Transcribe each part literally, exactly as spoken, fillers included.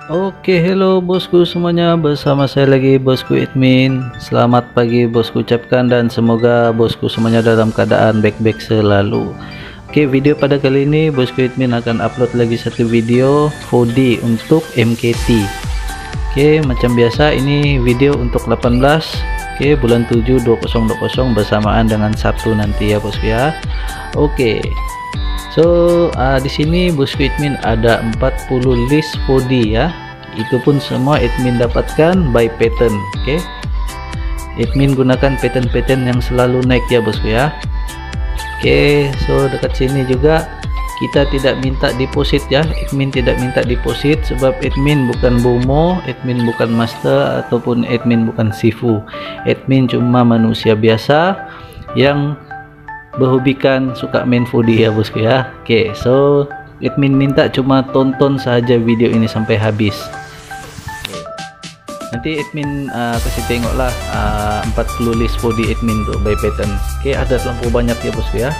Oke, hello bosku semuanya, bersama saya lagi bosku admin. Selamat pagi bosku ucapkan, dan semoga bosku semuanya dalam keadaan baik-baik selalu. Oke, video pada kali ini bosku admin akan upload lagi satu video empat D untuk M K T. Oke, macam biasa ini video untuk delapan belas Oke, bulan tujuh dua ribu dua puluh bersamaan dengan Sabtu nanti ya bosku ya. Oke. So uh, di sini bosku admin ada empat puluh list empat D ya. Itu pun semua admin dapatkan by pattern. Oke. Okay. Admin gunakan pattern-pattern yang selalu naik ya bosku ya. Oke, okay, so dekat sini juga kita tidak minta deposit ya. Admin tidak minta deposit sebab admin bukan bomo, admin bukan master ataupun admin bukan sifu. Admin cuma manusia biasa yang berhobikan suka main empat D ya bosku ya. Oke, okay, so admin minta cuma tonton saja video ini sampai habis. Okay. Nanti admin uh, kasih tengoklah uh, empat puluh list empat D admin tuh by pattern. Oke, okay, ada lampu banyak ya bosku ya.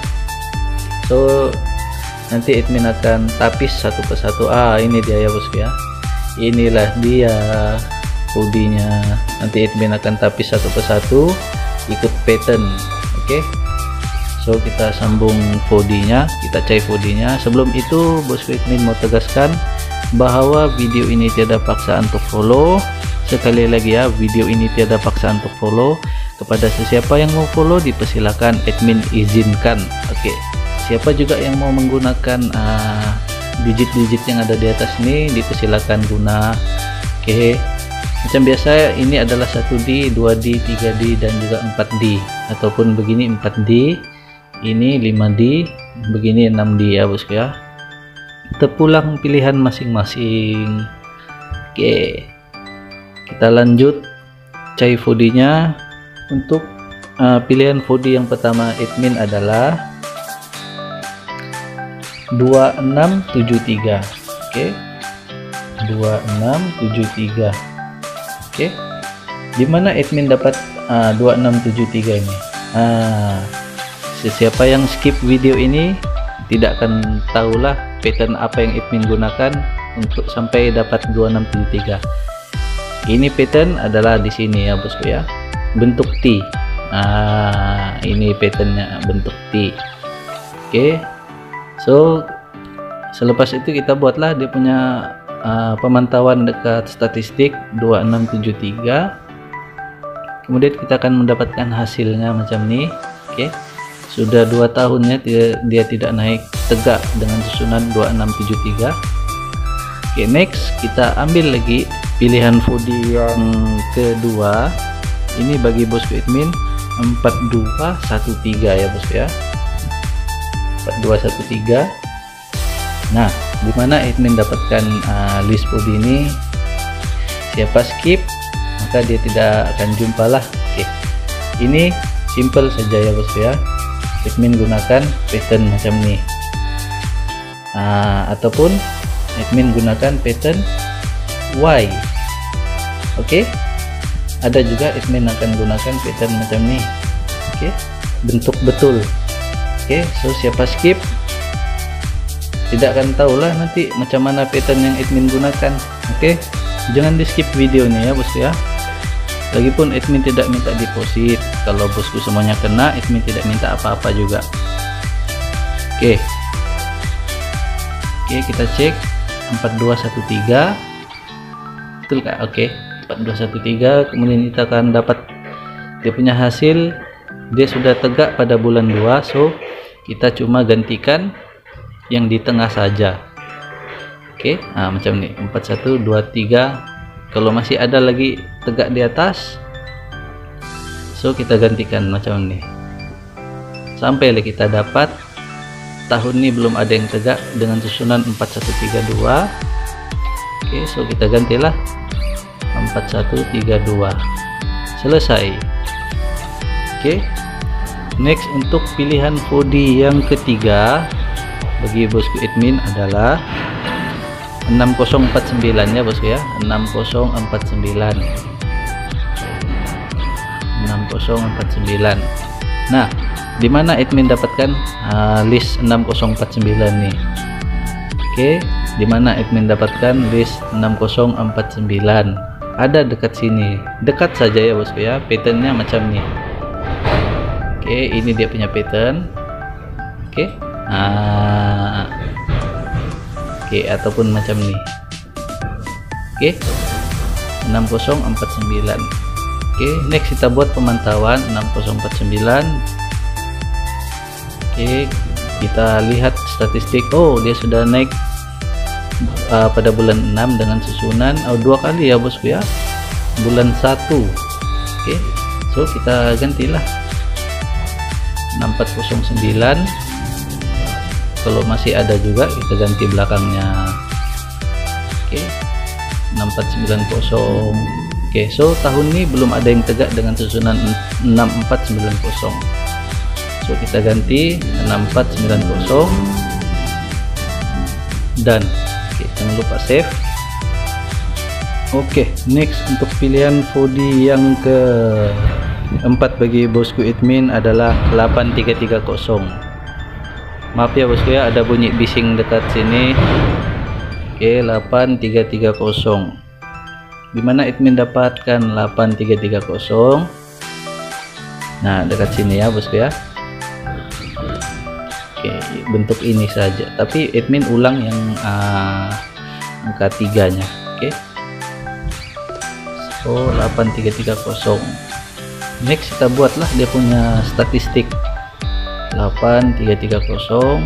So nanti admin akan tapis satu persatu. Ah, ini dia ya bosku ya. Inilah dia empat D nya. Nanti admin akan tapis satu persatu ikut pattern. Oke. Okay. So kita sambung empat D nya, kita cari empat D nya. Sebelum itu bosku admin mau tegaskan bahwa video ini tiada paksaan untuk follow. Sekali lagi ya, video ini tiada paksaan untuk follow. Kepada sesiapa yang mau follow dipersilakan, admin izinkan. Oke, siapa juga yang mau menggunakan digit-digit uh, yang ada di atas ini dipersilakan guna. Oke, macam biasa ini adalah satu D, dua D, tiga D dan juga empat D, ataupun begini empat D, ini lima D, begini enam D ya bosku ya. Terpulang pilihan masing-masing. Oke, kita lanjut cari empat D nya. Untuk uh, pilihan empat D yang pertama admin adalah dua enam tujuh tiga. Oke, dua enam tujuh tiga. Oke, dimana admin dapat uh, dua enam tujuh tiga ini? Ah, siapa yang skip video ini tidak akan tahulah pattern apa yang admin gunakan untuk sampai dapat dua enam tujuh tiga. Ini pattern adalah di sini ya bosku ya, bentuk T. Ah, ini patternnya bentuk T. Oke, so selepas itu kita buatlah dia punya uh, pemantauan dekat statistik dua enam tujuh tiga. Kemudian kita akan mendapatkan hasilnya macam ini. Oke, sudah dua tahunnya dia, dia tidak naik tegak dengan susunan dua enam tujuh tiga. Oke, next kita ambil lagi pilihan empat D yang kedua. Ini bagi bosku admin empat dua satu tiga ya bosku ya, empat dua satu tiga. Nah, dimana admin dapatkan uh, list empat D ini? Siapa skip maka dia tidak akan jumpa lah. Oke, ini simple saja ya bosku ya. Admin gunakan pattern macam ini, uh, ataupun admin gunakan pattern Y. Oke, ada juga admin akan gunakan pattern macam ini. Oke, bentuk betul. Oke, so siapa skip tidak akan tahulah nanti macam mana pattern yang admin gunakan. Oke, jangan di skip videonya ya bosku ya. Lagipun admin tidak minta deposit. Kalau bosku semuanya kena, admin tidak minta apa-apa juga. Oke, oke kita cek empat dua satu tiga. Betul kak? Oke, empat dua satu tiga. Kemudian kita akan dapat dia punya hasil. Dia sudah tegak pada bulan dua, so kita cuma gantikan yang di tengah saja. Oke, nah macam ini empat satu dua tiga. Kalau masih ada lagi tegak di atas, so kita gantikan macam ini sampai kita dapat tahun ini belum ada yang tegak dengan susunan empat satu tiga dua. Oke, so kita gantilah empat satu tiga dua. Selesai. Oke, next untuk pilihan empat D yang ketiga bagi bosku admin adalah enam nol empat sembilan ya bosku ya, enam nol empat sembilan, enam nol empat sembilan. Nah, dimana admin dapatkan uh, list enam nol empat sembilan nih? Oke, Oke, dimana admin dapatkan list enam nol empat sembilan, ada dekat sini, dekat saja ya bosku ya. Patternnya macam nih. Oke, ini dia punya pattern. Oke, nah, oke, ataupun macam nih. Oke, enam nol empat sembilan. Oke, next kita buat pemantauan enam nol empat sembilan. Oke, kita lihat statistik. Oh, dia sudah naik uh, pada bulan enam dengan susunan oh, dua kali ya bosku ya, bulan satu. Oke, so kita gantilah enam empat nol sembilan. Kalau masih ada juga kita ganti belakangnya. Oke, enam empat sembilan nol. Oke, so tahun ini belum ada yang tegak dengan susunan enam empat sembilan nol. So kita ganti enam empat sembilan nol dan oke, jangan lupa save. Oke, next untuk pilihan body yang ke empat bagi bosku admin adalah delapan tiga tiga nol. Maaf ya bosku ya, ada bunyi bising dekat sini. Oke, delapan tiga tiga nol. Dimana admin dapatkan delapan tiga tiga nol? Nah, dekat sini ya bosku ya. Oke, bentuk ini saja, tapi admin ulang yang uh, angka tiganya. Oke, so delapan tiga tiga nol. Next kita buatlah dia punya statistik delapan tiga tiga nol.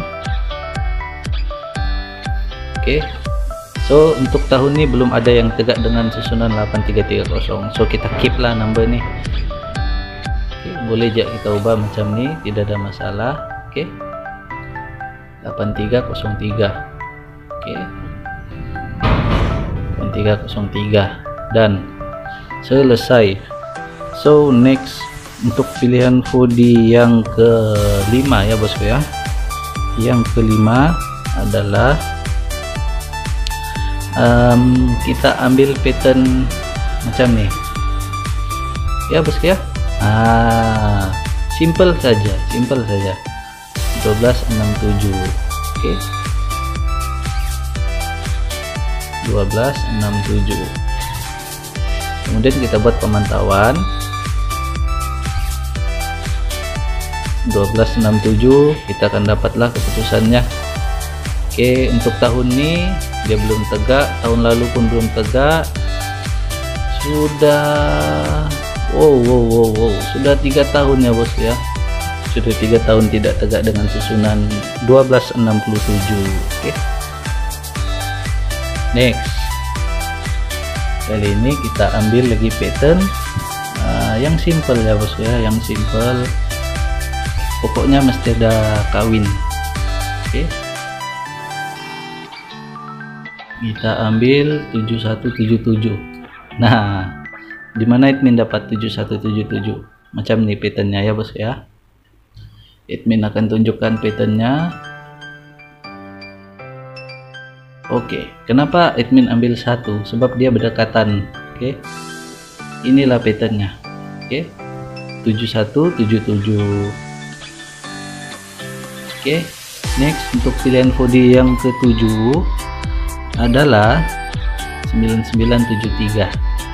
Oke, so untuk tahun ini belum ada yang tegak dengan susunan delapan tiga tiga nol, so kita keep lah number nih. Oke, boleh aja kita ubah macam ini, tidak ada masalah. Oke, delapan tiga nol tiga. Oke, delapan tiga nol tiga dan selesai. So next untuk pilihan body yang kelima ya bosku ya. Yang kelima adalah um, kita ambil pattern macam nih ya bosku ya. Ah, simple saja, simple saja. dua belas enam tujuh. Oke, dua belas enam tujuh. Kemudian kita buat pemantauan dua belas enam tujuh, kita akan dapatlah keputusannya. Oke, untuk tahun ini dia belum tegak, tahun lalu pun belum tegak. Sudah wow wow wow, wow. Sudah tiga tahun ya bos ya. Sudah tiga tahun tidak tegak dengan susunan dua belas enam tujuh. Oke, next, kali ini kita ambil lagi pattern uh, yang simple ya bos ya, yang simple, pokoknya mesti ada kawin. Oke, kita ambil tujuh satu tujuh tujuh. Nah, dimana admin dapat tujuh satu tujuh tujuh macam nih patternnya ya bos ya. Admin akan tunjukkan patternnya. Oke, kenapa admin ambil satu? Sebab dia berdekatan. Oke, inilah patternnya. Oke, tujuh satu tujuh tujuh. Oke, next untuk pilihan body yang ketujuh adalah sembilan sembilan tujuh tiga.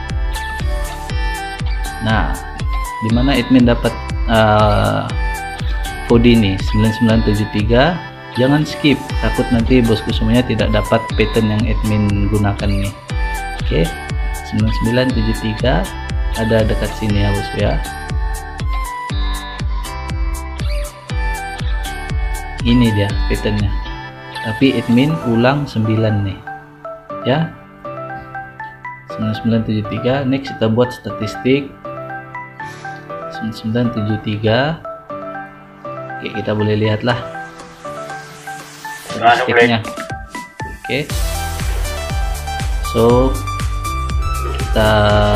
Nah, dimana admin dapat uh, body ini sembilan sembilan tujuh tiga, jangan skip, takut nanti bosku semuanya tidak dapat pattern yang admin gunakan nih. Oke, sembilan sembilan tujuh tiga ada dekat sini ya bosku ya. Ini dia patternnya, tapi admin ulang sembilan nih ya, sembilan sembilan tujuh tiga. Next kita buat statistik sembilan sembilan tujuh tiga. Oke, kita boleh lihatlah statistiknya. Oke, so kita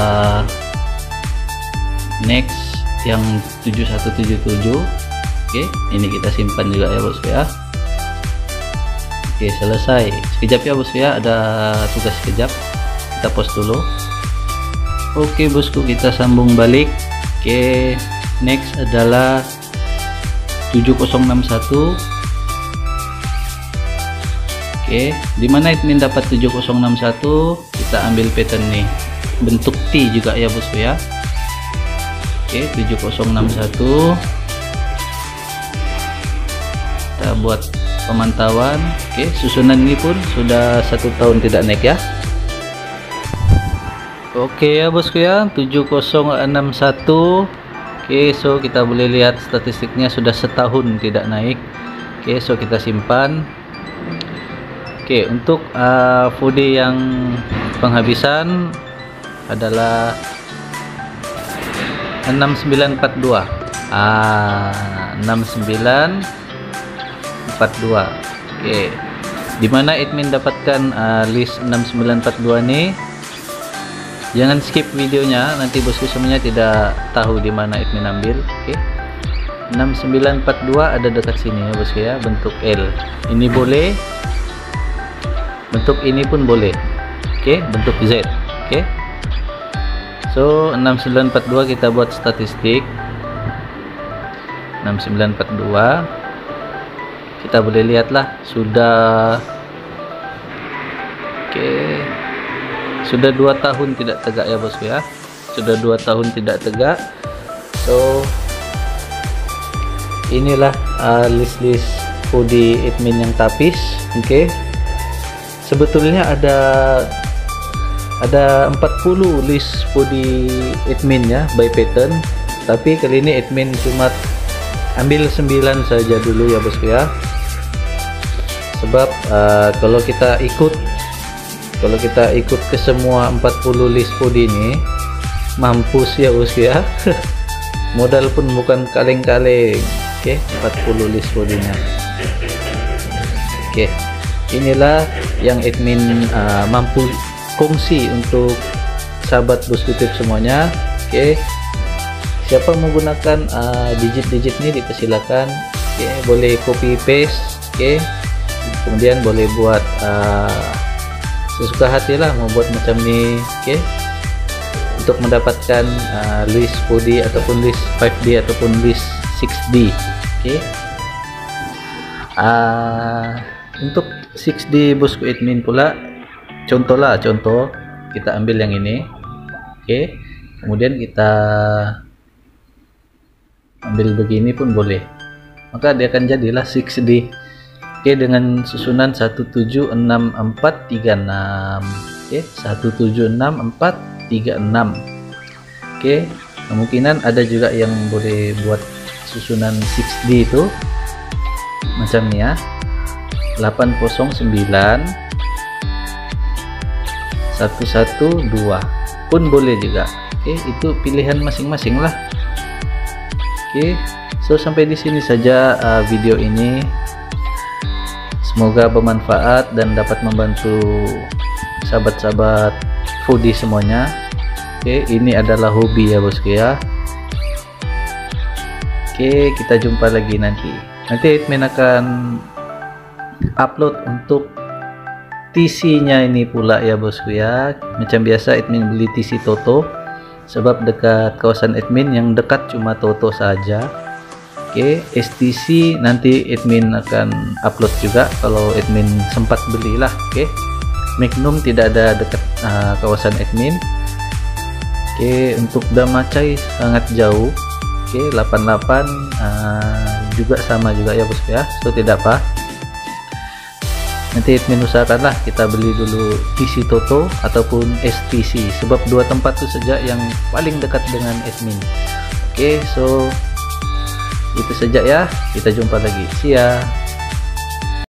next yang tujuh satu tujuh tujuh. Oke, ini kita simpan juga ya bosku ya. Oke, selesai. Sekejap ya bosku ya, ada tugas sekejap, kita pause dulu. Oke bosku, kita sambung balik. Oke, next adalah tujuh nol enam satu. Oke, dimana admin dapat tujuh nol enam satu, kita ambil pattern nih, bentuk T juga ya bosku ya. Oke, tujuh nol enam satu, kita buat pemantauan. Oke, susunan ini pun sudah satu tahun tidak naik ya. Oke ya bosku ya, tujuh nol enam satu. Oke, so kita boleh lihat statistiknya sudah setahun tidak naik. Oke, so kita simpan. Oke, untuk uh, foodie yang penghabisan adalah enam sembilan empat dua. Ah, enam sembilan empat dua. Oke. Dimana admin dapatkan uh, list enam sembilan empat dua nih? Jangan skip videonya, nanti bosku semuanya tidak tahu di mana admin ambil. Oke. enam sembilan empat dua ada dekat sini ya bosku ya, bentuk L. Ini boleh. Bentuk ini pun boleh. Oke, bentuk Z. Oke. So, enam sembilan empat dua kita buat statistik. enam sembilan empat dua. Kita boleh lihatlah sudah Oke. Sudah dua tahun tidak tegak ya bosku ya. Sudah dua tahun tidak tegak. So, inilah uh, list-list foodie admin yang tapis. Oke. Sebetulnya ada ada empat puluh list foodie admin ya by pattern, tapi kali ini admin cuma ambil sembilan saja dulu ya bosku ya. Sebab uh, kalau kita ikut kalau kita ikut ke semua empat puluh list foodie ini mampus ya bosku ya. Modal pun bukan kaleng-kaleng. Oke, empat puluh list foodie-nya. Oke. Inilah yang admin uh, mampu kongsi untuk sahabat bosku tips semuanya. Oke, siapa menggunakan digit-digit uh, ini dipersilakan. Oke, boleh copy paste. Oke, kemudian boleh buat uh, sesuka hati lah mau buat macam ini. Oke, untuk mendapatkan uh, list foodie ataupun list five D ataupun list six D. Oke, uh, untuk six D bosku admin pula, contoh lah contoh kita ambil yang ini. Oke, kemudian kita ambil begini pun boleh, maka dia akan jadilah six D. Oke, dengan susunan satu tujuh enam empat tiga enam. Oke, satu tujuh enam empat tiga enam. Oke, kemungkinan ada juga yang boleh buat susunan six D itu macam ini ya, delapan nol sembilan satu satu dua pun boleh juga. Oke, itu pilihan masing-masing lah. Oke, so sampai di sini saja uh, video ini. Semoga bermanfaat dan dapat membantu sahabat-sahabat foodie semuanya. Oke, ini adalah hobi ya bosku ya. Oke, kita jumpa lagi nanti. Nanti admin akan upload untuk T C-nya ini pula ya bosku ya. Macam biasa admin beli T C Toto, sebab dekat kawasan admin yang dekat cuma Toto saja. Oke, S T C nanti admin akan upload juga kalau admin sempat belilah. Oke, Magnum tidak ada dekat uh, kawasan admin. Oke, untuk Damacai sangat jauh. Oke, delapan puluh delapan uh, juga sama juga ya bosku ya. So tidak apa, nanti admin usahakanlah kita beli dulu T C Toto ataupun S T C, sebab dua tempat itu saja yang paling dekat dengan admin. Oke, so itu saja ya, kita jumpa lagi, see ya.